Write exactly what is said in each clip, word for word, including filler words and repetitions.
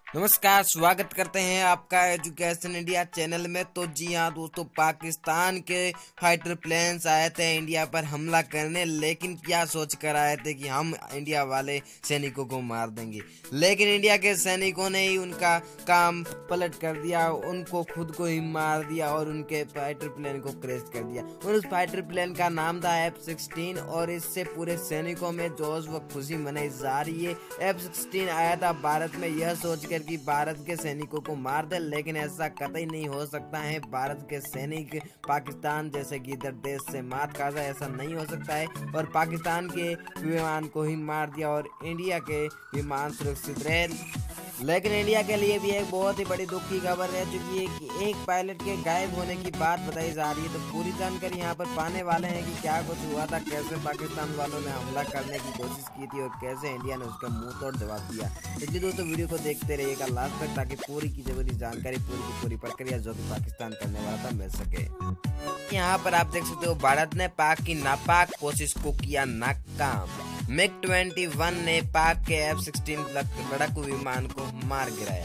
नमस्कार, स्वागत करते हैं आपका एजुकेशन इंडिया चैनल में। तो जी हाँ दोस्तों, पाकिस्तान के फाइटर प्लेन्स आए थे इंडिया पर हमला करने, लेकिन क्या सोच कर आए थे कि हम इंडिया वाले सैनिकों को मार देंगे। लेकिन इंडिया के सैनिकों ने ही उनका काम पलट कर दिया, उनको खुद को ही मार दिया और उनके फाइटर प्लेन को क्रैश कर दिया। और उस फाइटर प्लेन का नाम था एफ सिक्सटीन और इससे पूरे सैनिकों में जोश व खुशी मनाई जा रही है। एफ सिक्सटीन आया था भारत में यह सोच कर कि भारत के सैनिकों को मार दे, लेकिन ऐसा कतई नहीं हो सकता है। भारत के सैनिक पाकिस्तान जैसे गिद्दड़ देश से मात खा जाए, ऐसा नहीं हो सकता है। और पाकिस्तान के विमान को ही मार दिया और इंडिया के विमान सुरक्षित रहे। लेकिन इंडिया के लिए भी एक बहुत ही बड़ी दुख की खबर है, क्योंकि एक, एक पायलट के गायब होने की बात बताई जा रही है। तो पूरी जानकारी यहाँ पर पाने वाले हैं कि क्या कुछ हुआ था, कैसे पाकिस्तान वालों ने हमला करने की कोशिश की थी और कैसे इंडिया ने उसका मुंह तोड़ जवाब दिया। इसलिए दोस्तों वीडियो को देखते रहिएगा लास्ट तक, ताकि पूरी की जरूरी जानकारी, पूरी की पूरी प्रक्रिया जो कि पाकिस्तान करने वाला था मिल सके। यहाँ पर आप देख सकते हो, भारत ने पाक की नापाक कोशिश को किया नाकाम। मिग इक्कीस ने पाक के एफ सिक्सटीन लड़ाकू विमान को मार गिराया।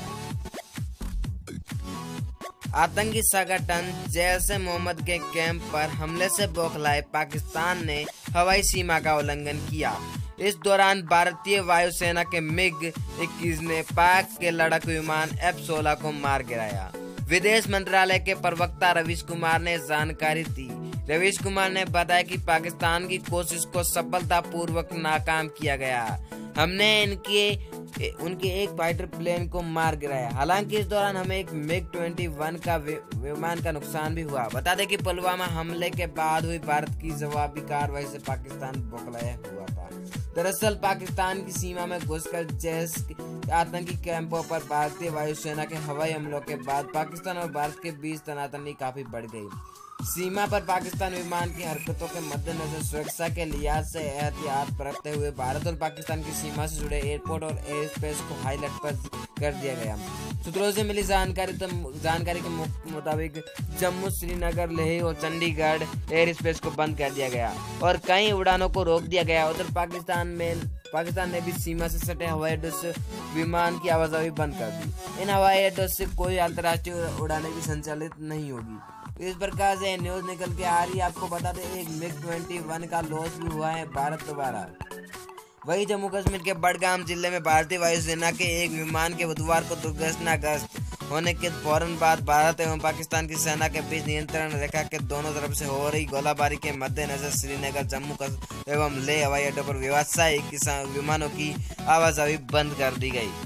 आतंकी संगठन जैश ए मोहम्मद के कैंप पर हमले से बौखलाए पाकिस्तान ने हवाई सीमा का उल्लंघन किया। इस दौरान भारतीय वायुसेना के मिग इक्कीस ने पाक के लड़ाकू विमान एफ सोलह को मार गिराया। विदेश मंत्रालय के प्रवक्ता रवीश कुमार ने जानकारी दी। रवीश कुमार ने बताया कि पाकिस्तान की कोशिश को सफलतापूर्वक नाकाम किया गया। हमने इनके उनके एक फाइटर प्लेन को मार गिराया। हालांकि इस दौरान हमें एक मिग इक्कीस का विमान का नुकसान भी हुआ। बता दें कि पुलवामा हमले के बाद हुई भारत की जवाबी कार्रवाई से पाकिस्तान बौखलाया हुआ था। दरअसल पाकिस्तान की सीमा में घुसकर जैश आतंकी कैंपों पर भारतीय वायुसेना के हवाई हमलों के बाद पाकिस्तान और भारत के बीच तनातनी काफी बढ़ गई। सीमा पर पाकिस्तान विमान की हरकतों के मद्देनजर सुरक्षा के लिहाज से एहतियात बरतते हुए भारत और पाकिस्तान की सीमा से जुड़े एयरपोर्ट और एयर स्पेस को हाई अलर्ट पर कर दिया गया। सूत्रों से मिली जानकारी तो जानकारी के मुताबिक जम्मू, श्रीनगर, लेह और चंडीगढ़ एयर स्पेस को बंद कर दिया गया और कई उड़ानों को रोक दिया गया। उधर पाकिस्तान में पाकिस्तान ने भी सीमा से सटे हवाई अड्डों से विमान की आवाजाही बंद कर दी। इन हवाई अड्डों से कोई अंतर्राष्ट्रीय उड़ानें भी संचालित नहीं होगी। इस प्रकार से न्यूज निकल के आ रही है। आपको बता दें, एक मिग इक्कीस का लॉस भी हुआ है भारत द्वारा। वही जम्मू कश्मीर के बडगाम जिले में भारतीय वायुसेना के एक विमान के बुधवार को दुर्घटनाग्रस्त होने के फौरन बाद भारत एवं पाकिस्तान की सेना के बीच नियंत्रण रेखा के दोनों तरफ से हो रही गोलाबारी के मद्देनजर श्रीनगर, जम्मू एवं लेह हवाई अड्डों पर व्यावसायिक विमानों की आवाजाही बंद कर दी गई।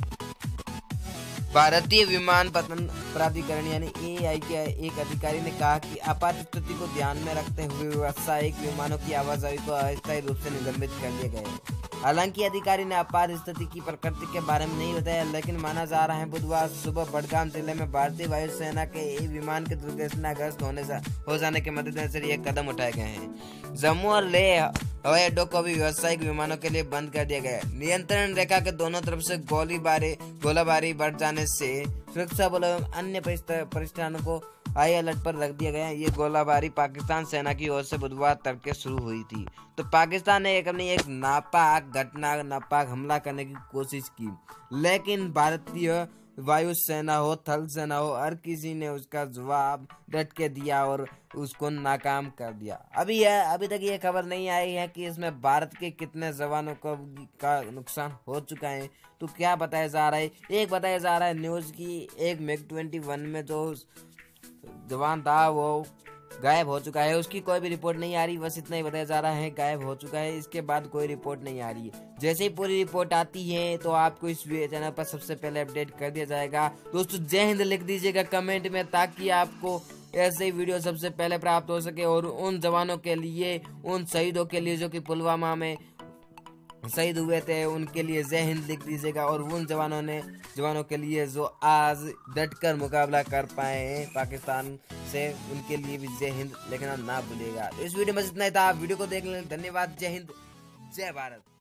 भारतीय विमानपत्तन प्राधिकरण यानी ए आई के एक अधिकारी ने कहा कि आपात स्थिति को ध्यान में रखते हुए व्यावसायिक विमानों की आवाजाही को अस्थायी रूप से निलंबित कर दिए गए। हालांकि अधिकारी ने आपात स्थिति की प्रकृति के बारे में नहीं बताया, लेकिन माना जा रहा है बुधवार सुबह बडगाम जिले में भारतीय वायुसेना के एक विमान के दुर्घटनाग्रस्त होने से हो जाने के मद्देनजर ये कदम उठाए गए हैं। जम्मू और लेह हवाई अड्डों को भी व्यावसायिक विमानों के लिए बंद कर दिया गया है। नियंत्रण रेखा के दोनों तरफ से गोलीबारी गोलाबारी बढ़ जाने से सुरक्षा बलों एवं अन्य प्रतिष्ठानों को हाई अलर्ट पर रख दिया गया। ये गोलाबारी पाकिस्तान सेना की ओर से बुधवार तड़के शुरू हुई थी। तो पाकिस्तान ने एक अपनी एक नापाक घटना नापाक हमला करने की कोशिश की, लेकिन भारतीय वायुसेना हो, थल सेना हो, हर किसी ने उसका जवाब डट के दिया और उसको नाकाम कर दिया। अभी यह अभी तक ये खबर नहीं आई है कि इसमें भारत के कितने जवानों को का नुकसान हो चुका है। तो क्या बताया जा रहा है, एक बताया जा रहा है न्यूज की एक मिग इक्कीस में जो जवान था वो गायब हो चुका है। उसकी कोई भी रिपोर्ट नहीं आ रही, बस इतना ही बताया जा रहा है गायब हो चुका है। इसके बाद कोई रिपोर्ट नहीं आ रही है। जैसे ही पूरी रिपोर्ट आती है तो आपको इस चैनल पर सबसे पहले अपडेट कर दिया जाएगा। दोस्तों जय हिंद लिख दीजिएगा कमेंट में, ताकि आपको ऐसे ही वीडियो सबसे पहले प्राप्त हो सके। और उन जवानों के लिए, उन शहीदों के लिए जो कि पुलवामा में शहीद हुए थे, उनके लिए जय हिंद लिख दीजिएगा। और उन जवानों ने जवानों के लिए जो आज डटकर मुकाबला कर पाए हैं पाकिस्तान से, उनके लिए भी जय हिंद लिखना ना भूलिएगा। इस वीडियो में इतना ही था। वीडियो को देखने के लिए धन्यवाद। जय हिंद, जय भारत।